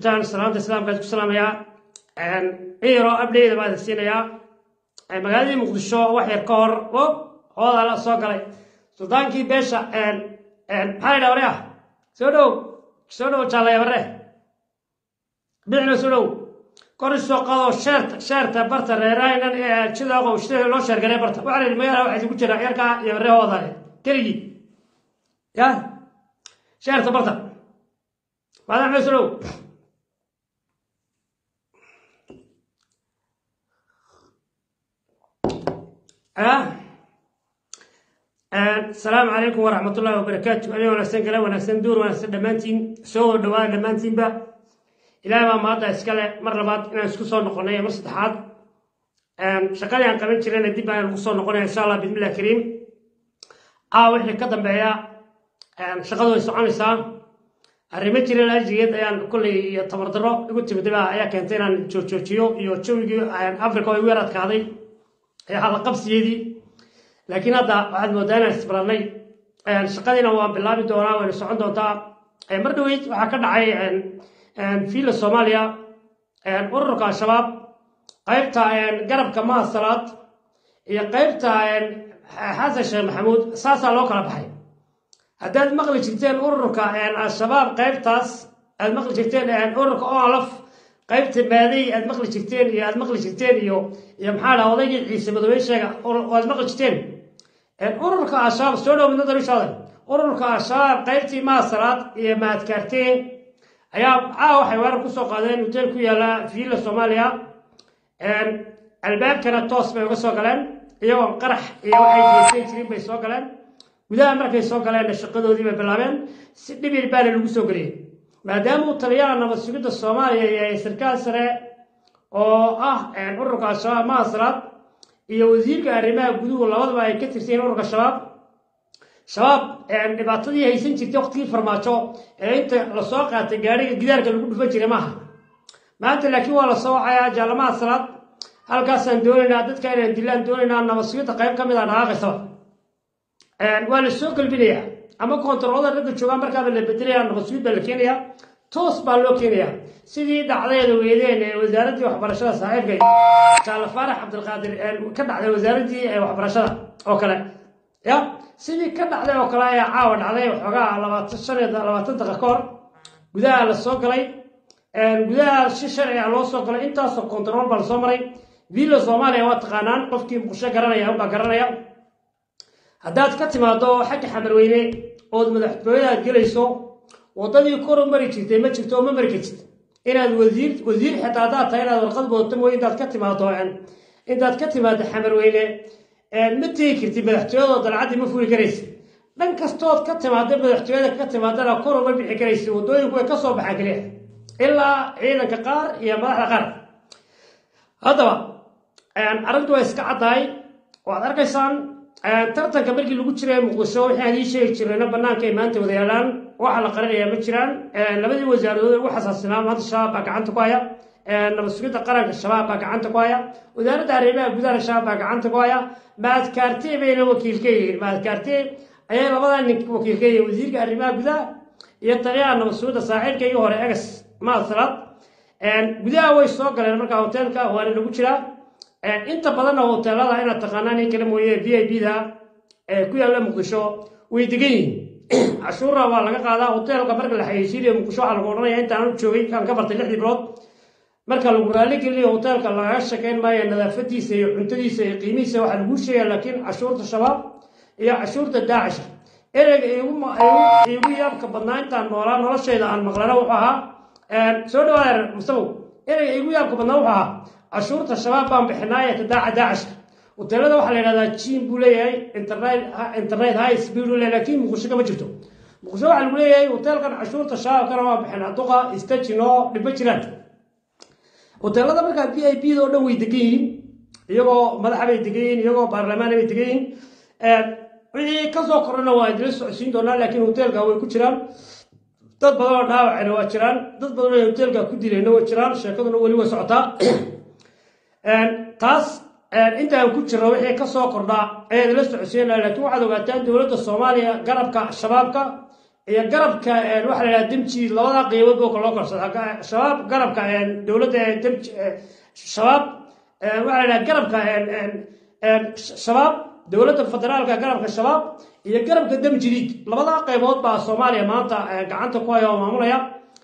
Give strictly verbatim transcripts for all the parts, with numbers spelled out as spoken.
السلام السلام كاتب السلام يا ان ايرو ابديت بعد السينيا magaalada muqdisho wax yar ka hor oo hooda la soo galay sultaankii beesha een een maxay dhawraya soo dhow soo dhow jalay bare bixna soo dhow kor soo qado shirt shirt barta reeraynan ee sida qow sida loo shargalay barta waxa magaalada waxa ku jira yarka iyo reehooda keligi ya shirt barta badan soo dhow أه السلام عليكم ورحمة الله وبركاته. أنا ونحسن كلام ونحسن دور ونحسن دمانتين سو دوار دمانتين با إلى ما ماضى إسكالة مرة بعد أنا إسكسر نقولنا مرة صدحات شكلي عن كمان شرنا دي بقى نقصر نقولنا إن شاء الله بإذن الله الكريم. آه وإحنا كتب بيا شغلوا يسوعون يسام الرميت شرنا الجيد يعني كل يتمردروا قلت بدبا يا كنتين جو جو جو يو جو يو أفريقيا ويرات كذي هذا قبس يدي لكن هذا بعد مودانا استبراني شقدنا هو بالله بدورا ونسعون دوتا مردويت وحكنا عي في الصوماليا ورقة شباب قيبتها قرب كما الصلاة هي قيبتها هذا الشيخ محمود ساسا لوكا بحي هذا المغلي جبتين ورقة الشباب قيبتاس المغلي جبتين ورقة أولف قيبت المالي المغلي جبتين يا المغلي جبتين يو يا محاله وضيق عيسى بدوي شيء والمغلي جبتين الأورك عشاب سولو من نظر شاذ أورك عشاب قيبتي ما صارت يا ما تكرتين أيام عاو حوار كسو قادين وتلكو يلا في الصوماليا الباب كانت توص بيوصو قلن يوم قرح يا واحد يسين تريب بيسو قلن وده أمرك يسو قلن الشقة ذي ببلابين سيدي بالبال اللي بيسو قلين ما داموا طليان نبصيد الصوماليا يا سركان سرع أو آه يعني أورك عشاب ما صارت iyo wasiirka arrimaha guduhu labadaba ay ka tirsan ururka shabaab shabaab ee dhibaatadii haysan jirtay waqtigii farmaajo ee inta la soo qaatay gaariga gidaarka lagu dhufan jiray maaha maanta laakiin waa la soo wacayaa jaalamaha salaad halkaas aan doonaynaa dadka inaan dilaan doonaynaa nabadsugyada qayb ka mid ah dhaqaaqaysa ee waa la soo galbinayaa ama kontaroolada ragga jooga markaa la bedelayaa nabadsugyada la keenayaa toos baa loo keenayaa sidii dhacdayda weydeen ee wasaaradda waxbarashada saaxiibkay jaal faarax cabdilqaadir ee ka dhacday wasaaradii waxbarashada oo kale ya sidii ka dhacday oo kale ayaa caawa dhacday waxoogaa labaatan shan iyo labaatan daqiiqo ka hor gudaha la soo galay gudaha si sharci ah loo soo galay intaasoo kontarool baa la soo maray villa soomaaliya waa taqaanaan qofkii muqdisho garanaya unbaa garanaya haddaad ka timaado xagga xamarweyne ood madaxtooyadaad gelayso waddadii kor u mari jirtay ma jirto ma mari kartid inaad wasiir wasiir xitaa haddaad tahay inaad warqad booto mooy intaad ka timaado intaad ka timaado xamarweyne ma tegi kartid madaxtooyadoo dalcaddii ma fuli karaysid dhan kastood ka timaado madaxtooyada ka timaadana kor uma bixi karaysid waddooyinku way ka soo baxaan keliya ilaa ciidanka qaar iyo madaxda qaar haddaba arrintu waa iska caddahay waad arkaysaan tartanka markii lagu jiray muqdisho waxaan ii sheegi jirayna bannaanka ay maanta wada yaalaan waxa la qarinayaa ma jiraan labadii wasaaradood ugu xasaasinaa maanta shabaab baa gacanta ku haya nabadsugidda qaranka shabaab baa gacanta ku haya wasaaradda arrimaha gudaha shabaab baa gacanta ku haya maadkaartee bayna wakiil ka yihiin maadkaartee ayay labadaa nin wakiil ka yihiin wasiirka arrimaha gudaha iyo taliyaha nabadsugidda saaxiibka iyo hore egas maad salaad gudaha way soo galeen markaa hoteelka waana lagu jiraa inta badanna hoteelada inaad taqaanaan in kale mooye v i b da ee ku yaalla muqdisho way degan yihiin cashuura waa laga qaadaa hoteelka marka la xayeysiinayo muqdisho waxaa lagu odhanaya intaan u joogay kaan ka bartay lixdii bilood marka lagu raalli gelinayo hoteelka lagaga shaqayn maayo nadaafadiisa iyo cuntadiisa iyo qiimihiisa waxaa lagu sheegaya laakiin cashuurta shabaab iyo cashuurta daacisha ereyga iigu yaabka badnaa intaan noolaa noloshayda aan maqlana wuxuu ahaa soo dhawaada mustabow ereyga iigu yaabka badnaa wuxuu ahaa cashuurta shabaab baan bixinaaye tadaaca daacishka hoteelada waxaa la yidhahdaa jiin buu leeyahay internet internet high speed uu leeyahay laakiin muqdisho kama jirto muqdisho waxaa lagu leeyahay hoteelkan cashuurta shabaabkana waa bixinaa duqa istajino dhibma jiraan hoteelada markaa v i b da oo dhan way degan yihiin iyagoo madaxa bay degan yihiin iyagoo baarlamaana bay degan yihiin wixii kasoo korana waa idila socodsiin doonaa laakiin hoteelka way ku jiraan dad badan oo dhaawacayna waa jiraan dad badan oo hoteelka ku dilayna waa jiraan sheekaduna weli way socotaa taas intaan ku jirno wixii ka soo kordhaa ayaad la socodsiinaya laakiin waxaad ogaataan dowladda soomaaliya garabka shabaabka iyo garabka waxa la yiraahdaa damji labada qaybood oo kala korsadaa shabaab garabka dawladda damji shabaab waxa la yiraahdaa garabka shabaab dawladda federaalka garabka shabaab iyo garabka damjiriid labada qaybood baa Soomaaliya maanta gacanta ku haya oo maamulaya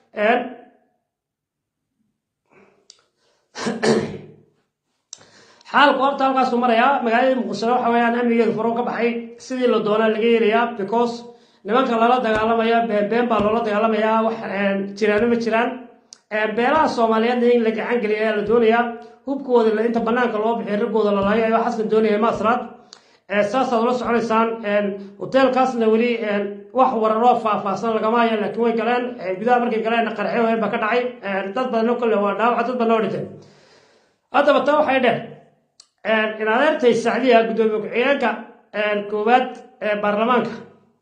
xaalku horta halkaas uu maraya magaalada Muqdisho waxa weeyaan amnigeedu furo ka baxay sidii la doonaa laga yeelayaa because nimanka lala dagaalamaya been baa loola dagaalamayaa wax jiraan ma jiraan beelaha Soomaaliyeed in la gacan galiyo la doonayaa hubkooda la inta banaanka loo bixiyo ragooda la laayo ayaa xasan doonaya maasraad saas aad la soconaysaan hotelkaasna wali wax wararo faahfaahsan lagama hayo laakiin way galeen gudaha markay galeen qarxay weyn ba ka dhacay dad badan oo kale waa dhaawac dad badan oo dhintay hadaba taa waxay dheer in adeertay Sacdiya gudoomiye ku-xigeenka koowaad ee baarlamaanka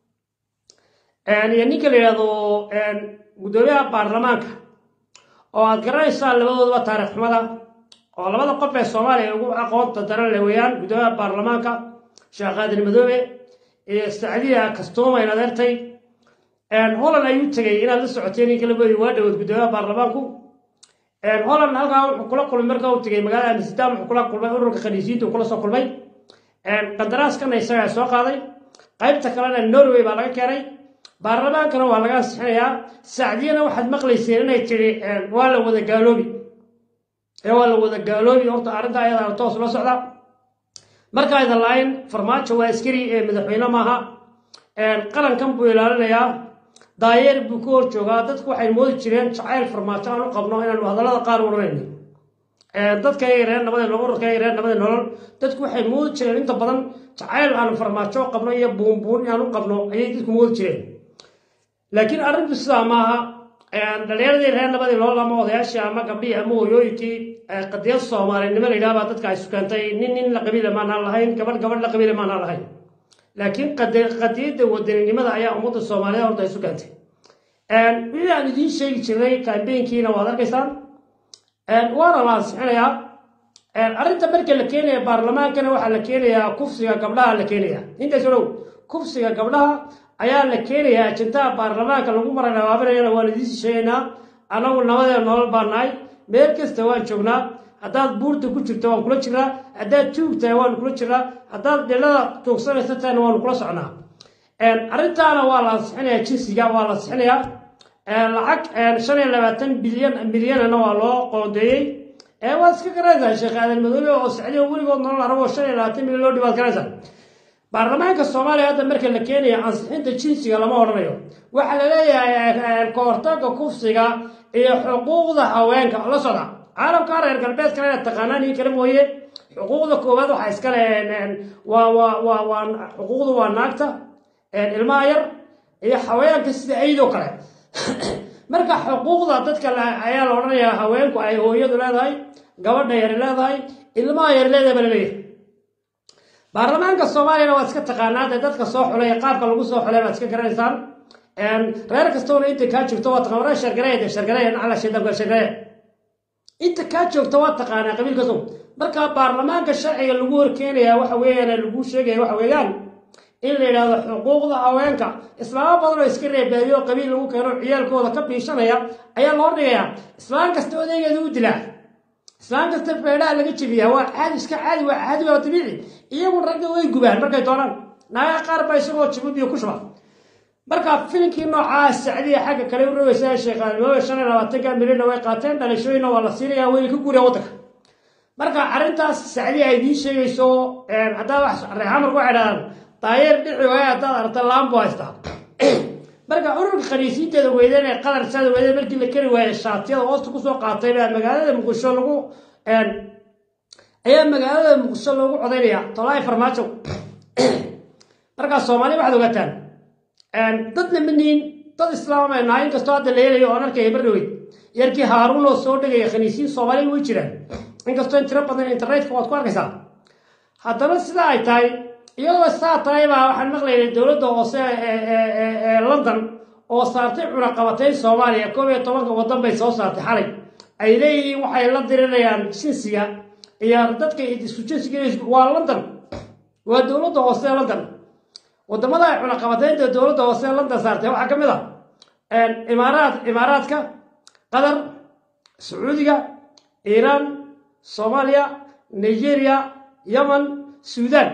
iyo ninka la yiraahdo gudoomiyaha baarlamaanka oo aad garanaysaa labadooduba taariikh xumada oo labada qof ee Soomaaliya ugu aqoonta daran leh weeyaan gudoomiyaha baarlamaanka Sheekh Qaadir Madoobe iyo Sacdiya Kastooma in adeertay Holland ayuu tagay inaad la socoteen in kala boodi waa dhawad gudoomiyaha baarlamaanku Holland halka wuxuu kula kulmay markaa uu tagay magaalada Amsterdam wuxuu kula kulmay ururka khaniisiinta uu kula soo kulmay qandaraaskana isaga soo qaaday qaybta kalena Norway baa laga keenay baarlamaankana waa laga saxinayaa Sacdiyana waxaad maqlayseen inay tiri waa la wada gaaloobi ee waa la wada gaaloobi horta arrinta ayada toos la socda marka ay laan farmaajo waa askari ee madaxweyne maaha qarankan buu ilaalinayaa daayeer buu ku horjoogaa dadku waxay moodi jireen jacayl farmaajo aan u qabno inaan hadallada qaar u oranayno dadka ay reer nabada loo ururka ay reer nabada nolol dadku waxay moodi jireen inta badan jacayl aan farmaajo qabno iyo buunbuun aan u qabno ayay dadku moodi jireen laakiin arrintu sidaa maaha dhalinyarada reer nabada nolol ama odayaashii ama gabdhii ama hooyooyinkii qadiyad Soomaalinimo la yiraahdo dadka ay sukantay nin nin la qabiil ma aan lahayn gabadh gabadh la qabiil ma aan lahayn laakiin qadiyada wadaninimada ayaa ummadda Soomaaliyeed horta ay sukantay een wixii aan idin sheegi jiray campaign-kiina waad arkaysaan een waana la saxinayaa een arrinta marka la keenayo baarlamaankana waxa la keenayaa kufsiga gabdhaha la keenayaa inta soo kufsiga gabdhaha ayaa la keenayaa ajinta baarlamaanka lagu maranayo waa la idin sheegaynaa anagu nabadeen nolol baanahay meel kasta waan joognaa haddaad buurta ku jirto waan kula jiraa haddaad tuugtahay waan kula jiraa haddaad dhelada tuugsanaysa tahayna waan kula socnaa arrintaana waa la ansixinayaa jinsiga waa la ansixinayaa lacag shan iyo labaatan bilyan milyanna waa loo qoondeeyey waa iska garanaysaa Sheekh Aadan Madoobe oo Sacdiya weligood nolol aragoo shan iyo labaatan milyan loo dhibaad garanaysaa baarlamaanka Soomaaliya hadda marka la keenayo ansixinta jinsiga lama oranayo waxa la leeyahay koortaga kufsiga iyo xuquuqda haweenka la socda caalamka reer galbeedka ay taqaanaan in kala mooyee xuquuqda koowaad waxa iska leeyeen waa waa waa waa xuquuqda waa naagta ee ilmaha yar iyo haweenka sida aydo kale marka xuquuqda dadka ayaa la oranayaa haweenku ay hooyadu leedahay gabadha yar leedahay ilmaha yar leedahay balaleeyahay baarlamaanka Soomaaliya waa iska taqaanaad dadka soo xulay qaabka lagu soo xulay waa iska garanaysan een reer kastoona inta ka joogto waa taqaanaa shargareeyada shargareeyada ala shidabka shargareey inta ka joogto waa taqaanaa qabiilka soo marka baarlamaanka sharciga lagu horkeenayaa waxa weeyaan lagu sheegay waxa weeyaan in la yiraahdo xuquuqda haweenka islaam badan oo iska reebayo qabiil lagu keeno ciyaalkooda ka biishanaya ayaa loo dhigayaa islaam kasta odaygooda u dilaa islaam kasta beelaha laga jibiyaa waa caadi iska caadi waa caadi waa tabiici iyagu ragga way gubaan markay doonaan naaga qaar bay isagoo jibuuti ku shubaa marka filimkii nooca Sacdiya xagga kale u roogaysaa Sheekh Aalmo shan iyo labaatan milyan way qaateen dhalashooyina waa la siinayaa way ka guuriyay wadanka marka arrintaas Sacdiya ay idin sheegayso een hadaa wax reexamar ku xidhaan taayeer dhici way hadaa arta laambo haysta marka ururka khaniisiinteeda weydeen ee qadar saad weydeen markii la kari waayay shaatiyada hoosta ku soo qaatay magaalada Muqdisho lagu een ayaa magaalada Muqdisho lagu codeynaya tolay farmaajo marka Soomaaliya waxaad ogataan een dadna miniin dad islaam ah naayin kasto hadda leeyahay oo arkay bardhow yarkii Haaruun oo soo dhigay khaniisiin Soomaaliya way jiraan inkasto inta badan internetka waad ku arkaysaa haddana sida ay tahay iyadoo saa tahay baa waxaan maqlaynay dawladda hoose ee London oo saartay cunaqabatay Soomaaliya koob iyo toban wadan bay soo saartay xalay ay leeyihiin waxay la dirinayaan jinsiga iyo dadka isku jinsiga waa London waa dawladda hoose ee London wadamada ay cunaqabateynta dowladda hoose London saartay waxa kamid ah een imaaraad imaaraadka qatar sacuudiga iiraan Soomaaliya Nigeria Yemen Suudaan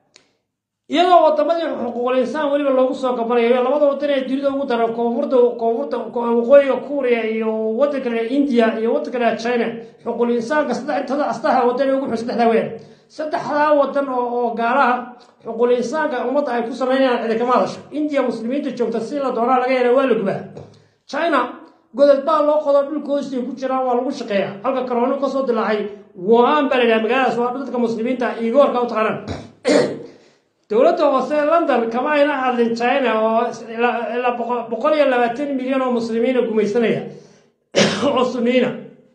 iyadoo wadamadii xuquuqul insaan waliba loogu soo gabanayo labada wadan ee dunida ugu daran koonfurta koonfurta waqooyiga Korea iyo wadanka India iyo wadanka China xuquuqul insaanka saddexda astaha wadan ugu xus saddexda weyn saddexda wadan oo gaalaha xuquuqul insaanka umada ay ku sameeyaan cid kama hadasho India muslimiinta joogta si la doonaa laga yeelay waa la gubaa China godad baa loo qodo dhulkoodii ku jira waa lagu shaqeeyaa halka corona ka soo dilaacay waan balay magaalada soo dadka muslimiinta igoorka u taqaan dowladda hoose London kama ayna hadlin China oo ila boqol iyo labaatan milyan oo muslimiin gumaysanaya oo Sunniina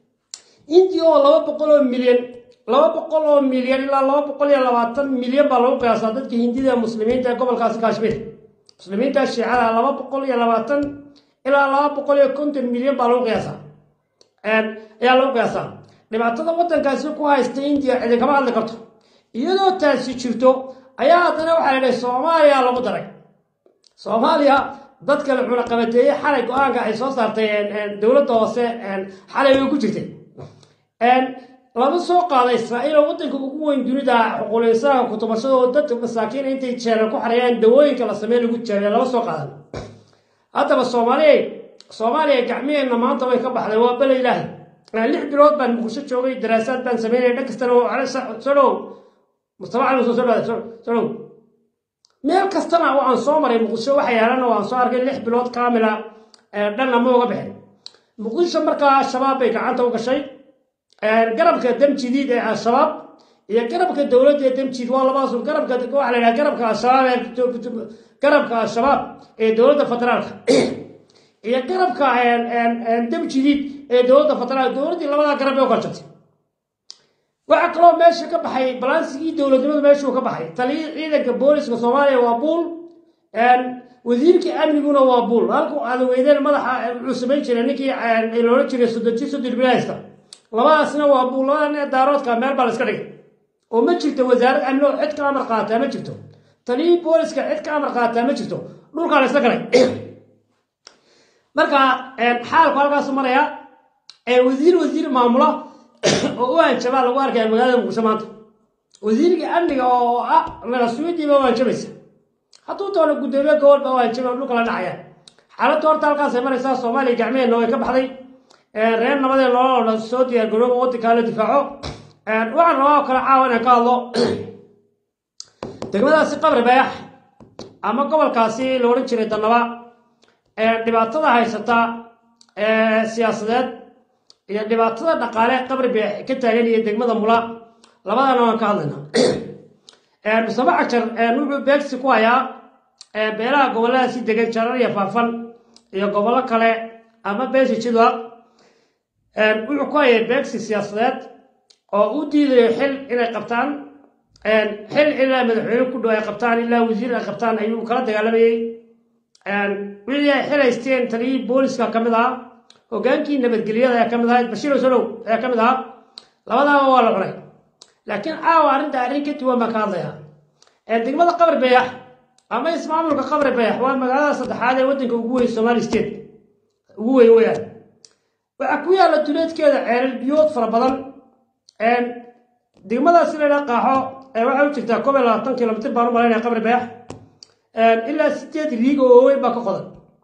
India oo laba boqol oo milyan laba boqol oo milyan ilaa laba boqol iyo labaatan milyan baa lagu qiyaasaa dadka Hindida muslimiinta gobolkaas Kashmir muslimiinta Shiicada laba boqol iyo labaatan ilaa laba boqol iyo konton milyan baa lagu qiyaasaa een ayaa lagu qiyaasaa dhibaatada wadankaasi ku haysta India cid kama hadli karto iyadoo taasi jirto ayaa hadana waxa la dhahay Soomaaliya lagu daray Soomaaliya dadka la cunaqabateeyay xalay go'aanka ay soo saartay dowladda hoose xalay way ku jirtay een laba soo qaaday Israa'iil oo wadanka ugu weyn dunida xuquuqul insaanka ku tabashada dadka masaakiin intay jeelan ku xareeyaan dawooyinka la sameeyo lagu jaabiyo laba soo qaadan hadaba Soomaaliya Soomaaliya gacmiyeena maanta way ka baxday waa bal Ilaahay lix bilood baan muqdisho joogay daraasad baan sameeyay dhakastana oo cala soo مستوى على مسلسل سلو ميل كستنا وعن صومر مقدسو waxay yeelan oo aan soo arkay lix bilood kaamila ee dhan ma uga bixin muqdisho marka shabaab ay gacanta u gashay ee garabka dam jidid ee shabaab iyo garabka dawladda dam jidid waa labaas garabka waxa la yiraahdaa garabka shabaab ee garabka shabaab ee dawladda federaalka iyo garabka ee dam jidid ee dawladda federaalka dawladda labada garab ee u qarxatay waxa kale oo meesha ka baxay balansigii dawladnimada meesha uu ka baxay taliye ciidanka booliska Soomaaliya waa buul een wasiirka amniguna waa buul halku aad weydeen madaxa uu sameeyay jiray ninkii ay loo jiray sodontii sodon bilaasta labadaasna waa buul labadana daaroodka meel bal iska dhigay oo ma jirto wasaaradda amni oo cid ka amar qaata ma jirto taliye booliska cid ka amar qaata ma jirto dhulka la isla galay marka een xaalku halkaas maraya ee wasiir wasiir maamula oo aan jabal lagu arkay magaalada Muqdisho maanta wasiirka amniga oo ah la suudiba waan jabaysa haduu toona gudoomiye gobol baa waan jabay dhulka la dhacaya xaaladda horta halkaas ay maraysaa Soomaaliya gacmeena way ka baxday ee reer nabadee loo soo diyaar garoobo waddanka la difaaco ee waxaan loo kala caawana ka hadlo degmadaasi qabri bayax ama gobolkaasi la oran jiray Danaba ee dhibaatada haysata ee siyaasadeed iyo dhibaatada dhaqaale qabri bay ka taagan iyo degmada mula labadana waan ka hadlaynaa ee Mustafa Ajar ee wuxuu beegsi ku hayaa ee beelaha gobolada si degan jarar iyo faafan iyo gobollo kale ama beesi jidwa ee wuxuu ku hayaa beegsi siyaasadeed oo u diiday xil inay qabtaan ee xil ilaa madaxweyne ku dhaw ay qabtaan ilaa wasiir ay qabtaan ayuu kala dagaalamayay ee wixii xilaysteen taliye booliska kamid ah hogaankii nabadgelyada ayaa kamid ahayd Bashiir Salow ayaa kamid ahaa labadaba waa la xuray laakiin aawa arinta arrin ka duwan ma ka hadlaya ee degmada qabri bayax ama ismaamulka qabri bayax waa magaalada saddexaad ee waddanka ugu weyn Somali State ugu weyn weeyaan waxa ku yaala duleedkeeda ceelal biyood fara badan ee degmadaasi la qaaxo ee waxa u jirtaa koob iyo labaatan kiiloomitir baan u maleynaa qabri bayax ee ilaa sideed riig oo weyn baa ka qodan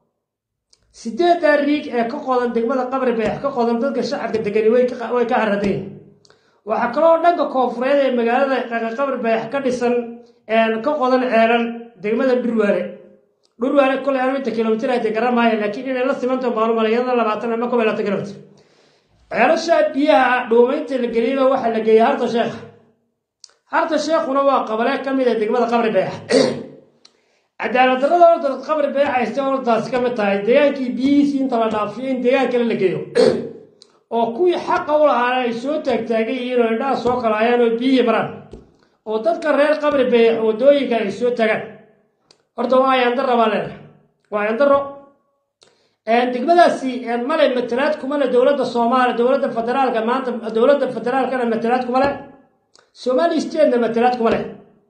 sideed riig ee ka qodan degmada qabri bayax ka qodan dadka shacabka degan way ka way ka haradeen waxa kale oo dhanka koonfureed ee magaalada qabri bayax ka dhisan ee ka qodan ceelal degmada Dhurwaale Dhurwaale kale arinta kiiloomitir ay garamaayo laakiin inay la simanto maalumalayada labaatan ama koob iyo labaatan kiiloomitir ceelasha biyaha dhoomaynta la geliyo waxa la geeyay harta sheekh harta sheekhuna waa qabale kamid ah degmada qabri bayax عدالة الرضا ورد القبر بيع يستوى تاس كم تاي ديان كي بيس إنت لا نافين ديان كلا لقيو أو كوي حق أول على يسوع تكتاجي ينو الناس سوق العيان بيه مران أو تذكر ريال قبر بيع ودوي كان يسوع تجا أرتو واي عندنا ولا واي عندنا أنت كذا سي أن مال مترات كمان دولة الصومال دولة الفدرال كمان دولة الفدرال كان مترات كمان سومالي استين مترات كمان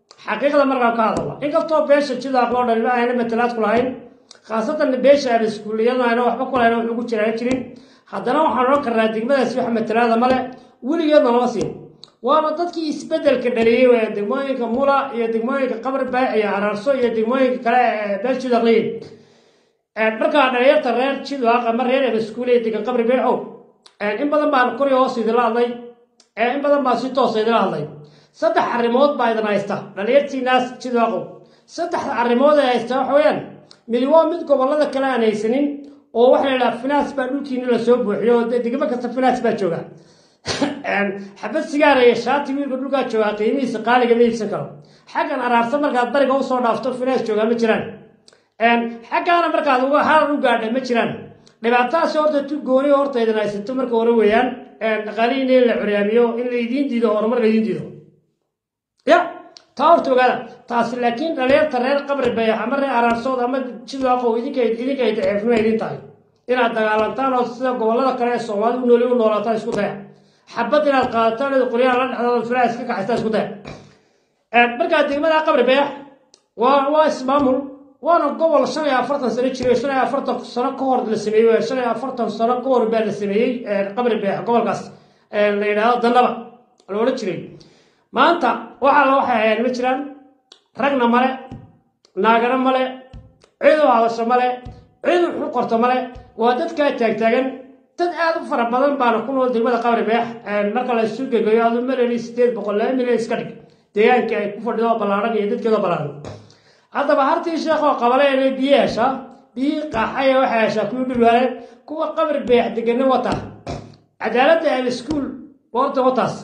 حقيقة مرة كهذا الله إنك طب بيش كذا أقول لنا هنا مثلات كلهين خاصة بيش على السكولية أنا وحبك ولا أنا وحبك شراء كريم حضرنا وحرك الرادق ما يسوي مثلات ملا ولي يلا نواصين وأنا ضدك يسبدل كدريه ويدموي كمولا يدموي كقبر باع يا عرسو يدموي كلا بيش كذا قليل marka dhalinyarta reer jidwa qamar reer ee iskuulay degan qabri beeco ee in badan baan koriyo hoos idin laadlay ee in badan baan si toos idin laadlay saddex arrimood baa idin haysta dhalinyartii naas jidwa qow saddex arrimood ay haysta waxa weeyaan mid waa mid gobolada kale aan haysanin oo waxa la yiraahdaa finance baa dhulkiina la soo buuxiyo degmo kasta finance baa jooga een xabad sigaar iyo shaati wiilka dhulka jooga qiimihiisa qaaliga ma iibsan karo xagan araarsan markaad bariga u soo dhaafto finance jooga ma jiraan een xaqana markaad uga haran u gaadhay ma jiraan dhibaatadaas horta tu gooni horta idin haysato marka hore weeyaan een dhaqaalihiina in la curyaamiyo in la idiin diido horumar la idiin diido ya taa horta ogaada taas laakiin dhalinyarta reer qabri bayax ama reer araarsood ama jidwa qow idinka idinka ay daciifnimo idin tahay inaad dagaalantaan oo sida gobolada kale ee Soomaalidu u nooli u noolaataan isku daya xabad inaad qaadataan oo qoryaha la dhexdooda firaas ka kaxaytaan isku daya een marka degmada qabri bayax waa waa ismaamul وانا قبل سنة أفرتن سنة شري سنة أفرتن سنة كهر للسمية سنة أفرتن سنة كهر بالسمية قبل بيع قبل قص اللي هذا ضنبا الولد شري ما أنت وعلى واحد يعني مثلاً رجنا ملأ ناقرا ملأ عيدوا على السملة عيدوا حقرت ملأ وادت كات تاج تاجن تدعو فرق بدن بانكون ولد الملأ قبل بيع المكان السوق جاي هذا ملأ يستيد بقول لا ملأ يسكرك تيان كي كفر ده بلارن يدت كذا بلارن هذا بهرتي شيخ وقبلين بياشا بي قحية وحاشا كل بالوالد كوا قبر بيح دقنا وطا عدالة السكول ورد وطاس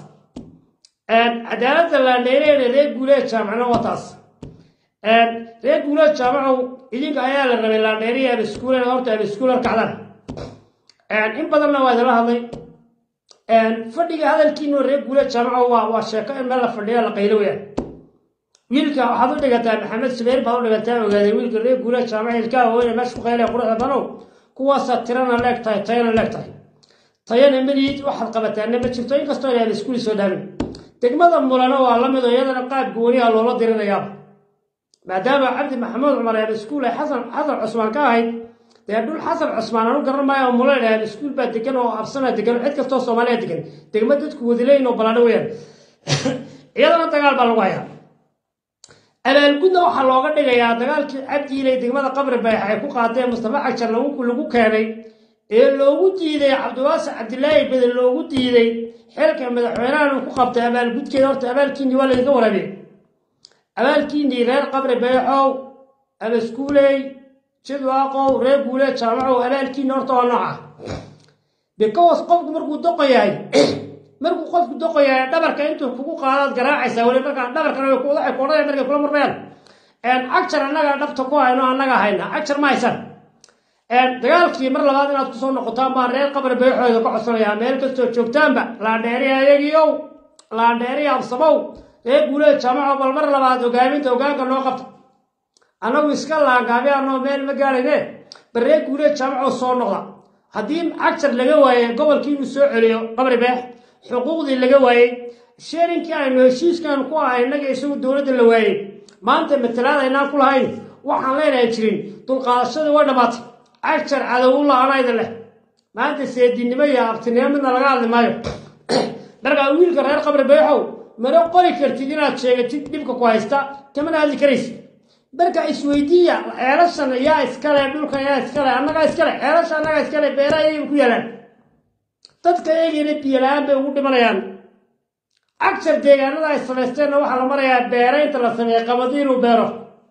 عدالة اللنديرين ريق قولات شامعنا وطاس ريق قولات شامعو إذنك عيال الرمي اللنديرين السكول ورد السكول الكعدان إن بدلنا وايد الله هذي فردق هذا الكينو ريق قولات شامعو وشاكا إن مالا فردقها لقيلويا wiilka waxaad u dhigataa maxamed subayr baad u dhigataa ogaaday wiilka reer guulaha jaamacadka oo inay meesha ku qeylay quruxda banow kuwaasa tirana leegtahay tayana leegtahay tayana maliid waxaad qabataan ma jirto in kastoo ay iskuul soo dhaafin degmada mulana waa la mid oo iyadana qaab gooni ah loola dirinayaa maadaama cabdi maxamuud cumar ee iskuul ay xasan xasan cusmaan ka ahayd dee dhul xasan cusmaan aanu garanmaayo oo mulana ee iskuul baa degan oo absana degan cid kastoo Soomaaliya degan degmada dadku wadileyn oo balaadho weeyaan iyadana dagaal baa lagu hayaa abaalgudna waxaa looga dhigayaa dagaalkii cabdi ilay degmada qabri bayax ay ku qaadeen Mustafa Cagshar lagu lagu keenay ee loogu diiday Cabdiwaasi Cabdilaahi bedel loogu diiday xilka madaxweynaha uu ku qabtay abaalgudkeeda horta abaalkiini waa laga waraabay abaalkiini reer qabri bayaxow ama iskuulay jidwaaqow reer guule jaamaco abaalkiini horta waa nooca because qofku markuu doqoyahay markuu qofku doqoyahay dhabarka intuu kugu qaadaad garaacaysa wali marka dhabarkana way ku waxay qoorada markay kula marmayaan een Cagshar anaga dhabta ku hayno anaga hayna Cagshar ma haysan een dagaalkii mar labaad inaad ku soo noqotaan baan reer qabri bayaxooda ka codsanayaa meel kastoo joogtaanba la dheeriya ayagiyow la dheeriya absabow reer guule jaamaco bal mar labaad hogaaminta hogaanka noo qabta anagu iska laagaabiyano meel ma gaarayne bar reer guule jaamaco soo noqda haddii Cagshar laga waayo gobolkii uu soo celiyo qabri bayax xuquuqdii laga waayay sheerinkii aynu heshiiskan ku ahay inaga isagu dowladda la waayay maanta matalaada inaan ku lahayn waxaan leenahay jirin dulqaadashada waa dhamaatay Cagshar cadow la'aanayda leh maanta seedinimo iyo abtinimo midna laga hadli maayo marka wiilka reer qabri bayaxow mara qori kartid inaad sheegatid dhibka ku haysta kamana hadli karaysid marka isweydiiya ceelashan yaa iskale dhulka yaa iskale annaga iskale ceelasha annaga iskale beeraha ay ku yaalaan dadka eegayna biyalaan bay ugu dhimanayaan Cagshar deegaanada ay samaysteen waxa la marayaa beeraynta la sameeyay qabadiin uu beero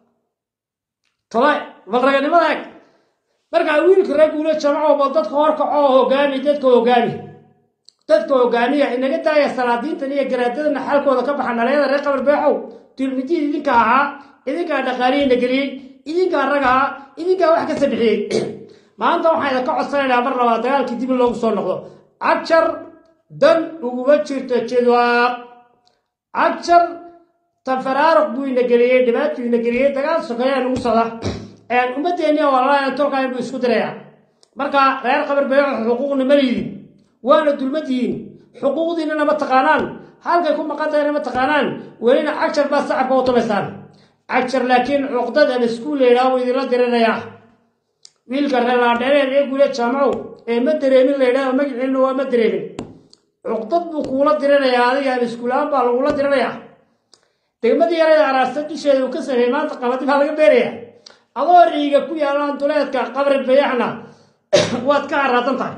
tolay walraganimada marka wiilka reer guule jaamaco bal dadka horka oo hogaami dadka hogaami dadka hogaamiya inaga daaya salaadiintan iyo garaadada xalkooda ka baxan dhalinyarada reer qabri bayaxow tilmidii idinka ahaa idinka dhaqaalihiina geliyay idinka raga idinka wax ka sabixiyay maanta waxaan ka codsanaynaa mar labaad dagaalkii dib loogu soo noqdo Cagshar dan ugu jirto jidwaaq Cagshar tafararuq buu ina geliyay dhibaato ina geliyay dagaal sokeeyay ugu socda ee ummadeena walaalaha tolka inuu isku diray marka reer qabri bayax xuquuqna ma leeyid waana dulmadiin حقوق ديننا ما تقانان هل كيكون مقدر ما تقانان ولينا عشر بس صعب وطمسان عشر لكن عقدة السكول يراو يدير درنا يا ويل كرنا درنا يقول جامعو ما دريمين لينا ما إنه ما دريمين عقدة بقولة درنا يا هذه السكولان بالقولة درنا يا تجمع ديارة عراسة شيء وكسر ما تقامت في هذا البرية الله ريجا كوي على أنتولات كقبر بيحنا واتكار راتنطاي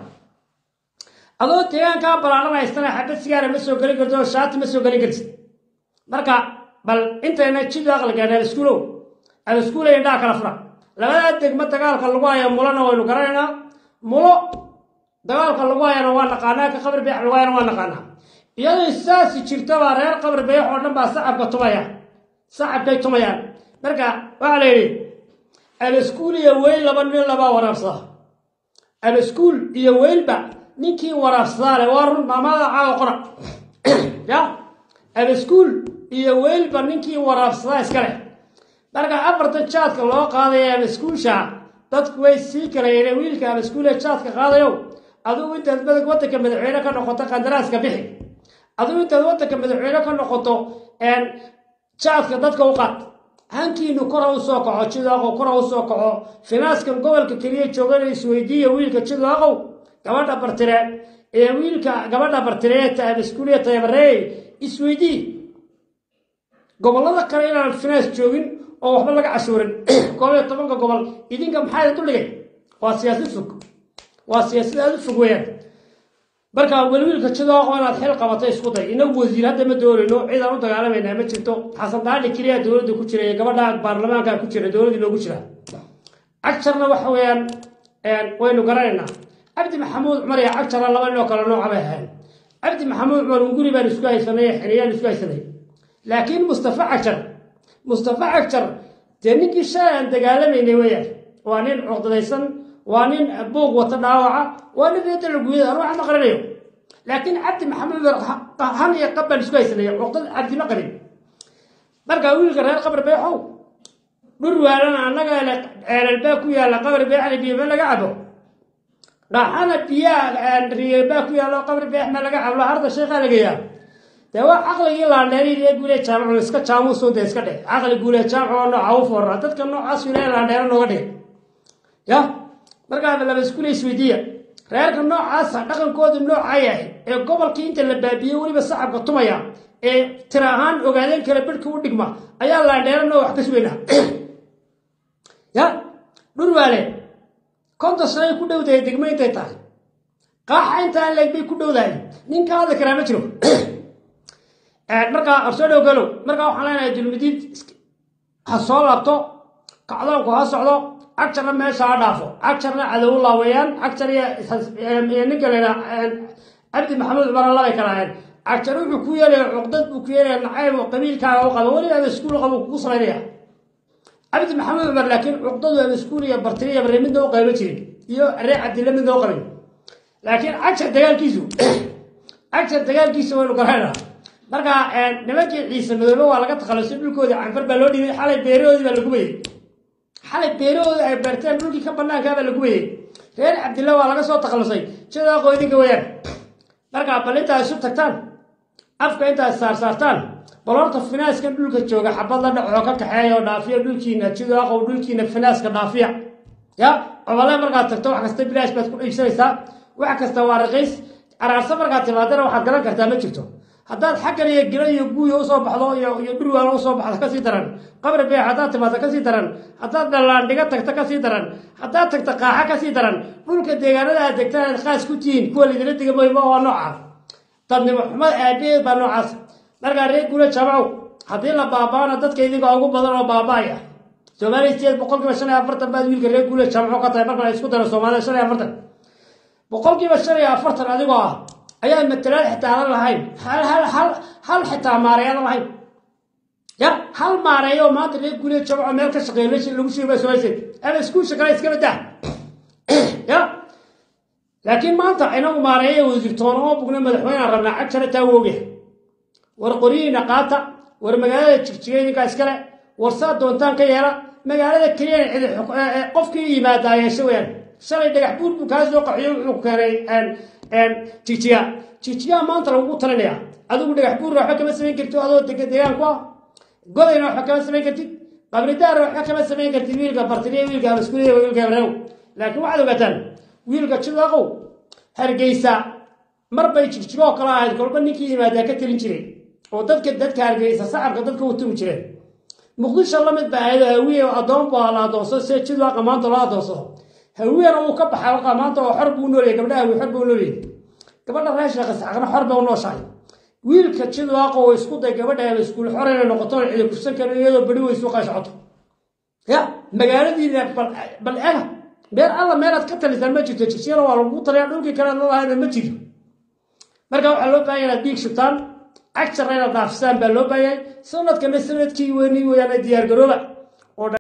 الله تيان كابرانا ما يستنى حبة سيارة مسوا قلي قردو شات مسوا قلي قرد مركا بل أنت هنا تشيل داخل كأنه السكولو السكولو يندع كلافرا لما تجمع تقال كلوايا مولانا وينقرنا مولو تقال كلوايا نوانا قانا كقبر بيحنا نوانا نوانا قانا يلا الساس يشرتوا رأي قبر بيحنا بس صعب كتوميا صعب كتوميا مركا وعليه السكول يويل لبني لبا ورافصه السكول يويل با نيكي ورافصه وارن ما عاو قرا يا السكول يويل با نيكي ورافصه اسكله marka afarta chaadka loo qaadayo السكول sha dadku way sii kareeyeen wiilka السكول chaadka qaadayo aduu inta badan waddanka madaxweyne ka noqoto qandaraaska bixi aduu inta waddanka madaxweyne ka noqoto een chaadka dadka u qaad hankiinu kor u soo kaco jidaaqo kor u soo kaco finaaskan gobolka kaliya joogan isweydiiyo wiilka jidaaqo gabadha bartire ee wiilka gabadha bartire ta iskuuliyada tayabarey isweydii gobolada kale inaan finaas joogin oo waxba laga cashuurin koob iyo toban gobol idinka maxay u dhigay waa siyaasad fog waa siyaasad fog weeyaan marka wiilka jidaaqo inaad xil qabatay isku day inagu wasiir hadda ma doorino ciidan u dagaalamayna ma jirto xasan daali kaliya dawladda ku jiray gabadha baarlamaanka ku jiray dawladda loogu jira actarna waxa weeyaan een waynu garanayna abdi maxamuud umar iyo actar laba nin oo kala nooc ah ahaan abdi maxamuud umar guri baan isku haysanay xiriyaan isku haysanay laakiin mustafa actar mustafa actar taninkii shaan dagaalamayna weeyaan waa nin cuqdadaysan waa nin buuq wata dhaawaca waa nin reer dalguud ruux ma qarinayo laakiin abdi maxamuud han iyo qabal isku haysanay cuqdad abdi ma qarin marka wiilka reer qabr beexow dhurwaalana annaga eelalbaa ku yaala qabr beexna biyo laga cabo dhaxana biyaa riyabaa ku yaala qabr beex ma laga cabo harda sheekha laga yaa dawa aqliga la dheeray ee guule jaamacu iska jaamu soo deeska dhig aqli guule jaamacu nooca u foorra dadka noocaas wiilay la dheeran nooga dhig ya marka la iskuul isweydiiya reerka noocaas dhaqankooda nooca yahay ee gobolkii inta la baabiyo waliba sacabka tumaya ee tirahan ogaadeen kala bidhka u dhigma ayaa la dheeran oo wax ka suweynaa ya dhurwaale konta shay ku dhawday degmeentay tahay qaaxa inta leeg bay ku dhawday ninka hada karaama jiro ee marka arsado galo marka waxaan leenahay dulmidid ha soo laabto kacdoonku ha socdo actarna meesha ha dhaafo actarna cadow la weeyaan actar ya ninka leena abdi maxamuud umar allah ay kalaayeen actar wuxuu ku yeelay cuqdad buu ku yeelay nacayb oo qabiilkaaga u qabo wali aan iskuul qabo ku sameeyaa abdi maxamuud umar laakiin cuqdadu aan iskuul iyo bartiriya barnaamijda u qaybo jirin iyo aree cabdilla mid oo qabin laakiin actar dagaalkiisu actar dagaalkiisu waa garanaa marka nimankii ciise madoobe waa laga takhalusay dhulkoodii canfar baa loo dhibay xalay beerahoodii baa lagu bayay xalay beerahoodii ay beerteen dhulkii ka bannaankaa baa lagu bayay reer cabdilla waa laga soo takhalusay sidaa qoydinka weeyaan marka bal intaa isu tagtaan afka intaa saarsaartaan bal horta finaaska dhulka jooga xabad la dhaco ka kaxeeya oo dhaafiya dhulkiina sidaa qow dhulkiina finaaska dhaafiya ya obolay markaad tagto wax kasta bilaash baad ku iibsanaysaa wax kasta waa raqiis araarsa markaad timaadana waxaad galan kartaa ma jirto haddaad xaggan iyo gila iyo guuya usoo baxdo iyo dhurwaala usoo baxdo kasii daran qabri beex haddaad timaado kasii daran haddaad dhallaandhiga tagto kasii daran haddaad tagto qaaxa kasii daran dhulka deegaanada aad degtaan aad qaas ku tihiin kuwa lidila dega mooyma waa noocaas dadnimo xumad aabaheed baa noocaas markaa reer guula jaamacow haddii la baabaana dadka idinka ugu badan oo baabaaya soomaaliya sideed boqolkiiba shan iyo afartan baad wiilka reer guula jaamaco ka tahay marka la isku daro soomaalida shan iyo afartan boqolkiiba shan iyo afartan adigoo ah ayaa matalaad xitaa aan lahayn hal hal hal hal xitaa maareeyaan lahayn ya hal maareeyo maanta reer guule jaamaco meel ka shaqeeyo lagu sheegay soomaaliyeed ama isku shaqeeyo iska badaa ya laakiin maanta inagu maareeyo wasiirtoon oo bugna madaxweynaha rabnaa cagtana taa wooge war qoriina qaata war magaalada jigjigeedinka iskale war saa doontaan ka yeela magaalada kaliya qofkii yimaada yeesho weeyaan shalay dhagax buur buu kaa soo qaxiyo wuxuu keenay jigjiga jigjiga maanta lagu talinaya adigu dhagax buur waxa kama samayn kartid adoo degan deegaan ku ah godayna waxa kama samayn kartid qabridaar waxa kama samayn kartid wiilka bartiriye wiilka iskuulada wiilka reew laakiin waxaad ogaataan wiilka jidaqow hargeysa marbay jigjigo kala ahayd kolba ninkii yimaada ka talin jiray oo dadka dadka hargeysa saxabka dadka u tumi jireen muqdisho la mid baa ahayd hawiye adoon baa la adoonso si jidwaqa maanta loo adoonso hawiyana uu ka baxay waxa maanta oo xor buu noolay gabdhaha uu xor buu noolay gabadha raashiga qasacna xor buu nooshahay wiilka jidwaqa oo isku day gabadha iskuul xor inay noqoto cid ku san karo iyadoo bari way soo qaashato ya magaaladii bal bal ana beer alla meelad ka talisan ma jirto jigjiga waa lagu taliyaa dhulkii kale loo lahayn ma jiro marka waxa loo baahan yahay diig shubtaan أكثر من الضعف سام باللوبايا سنة كم سنة كي وني ويا نديار جروبا